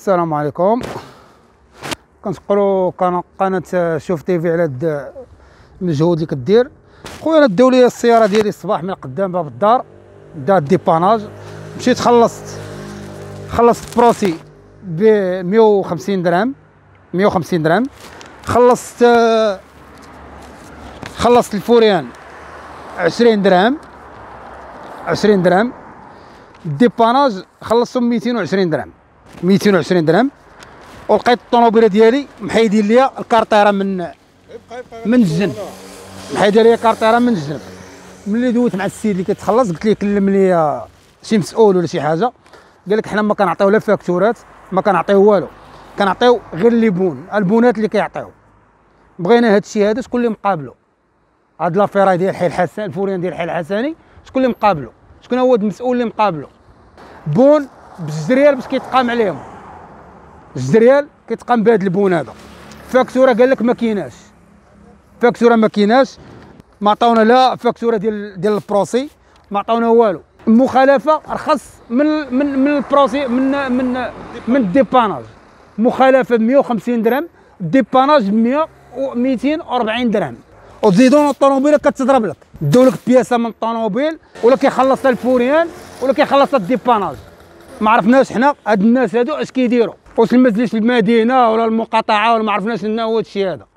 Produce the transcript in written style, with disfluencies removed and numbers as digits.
السلام عليكم. كنشكروا قناه شوف تيفي على هذا المجهود اللي كدير. خويا انا داو لي السياره ديالي الصباح من قدام باب الدار، دا الديباناج، مشيت خلصت بروسي ب 150 درهم 150 درهم. خلصت الفوريان 20 درهم 20 درهم. الديباناج خلصتهم 220 درهم 220 درهم. ولقيت الطوموبيله ديالي محيدين ليا الكارطيره من الجنب، محيدين ليا الكارطيره من الجنب. ملي دويت مع السيد اللي كيتخلص قلت ليه كلم لي شي مسؤول ولا شي حاجه، قال لك حنا ما كنعطيو لا فاكتورات، ما كنعطيو والو، كنعطيو غير البونات اللي كيعطيو. بغينا هاد الشيء هذا شكون اللي مقابلو؟ هاد لافيراي ديال حي الحسن، الفوريان ديال حي الحسني، شكون اللي مقابلو؟ شكون هو المسؤول اللي مقابلو؟ بون ب2 ريال باش كيتقام عليهم، 2 ريال كيتقام بهاد البون هذا. فاكتوره قال لك ما كايناش، فاكتوره ما كايناش، ما عطاونا لا فاكتوره ديال البروسي، ما عطاونا والو. المخالفه ارخص من البروسي من الديباناج. مخالفه ب 150 درهم، الديباناج ب 240 درهم. وتزيدون الطوموبيله كتضرب لك، داو لك بياسه من الطوموبيل ولا كيخلصها الفوريان ولا كيخلصها الديباناج. ما عرفناش حنا هاد الناس هادو اش كيديروا، واش المجلس المدينه ولا المقاطعه ولا ما عرفناش لنا هو هادشي هذا.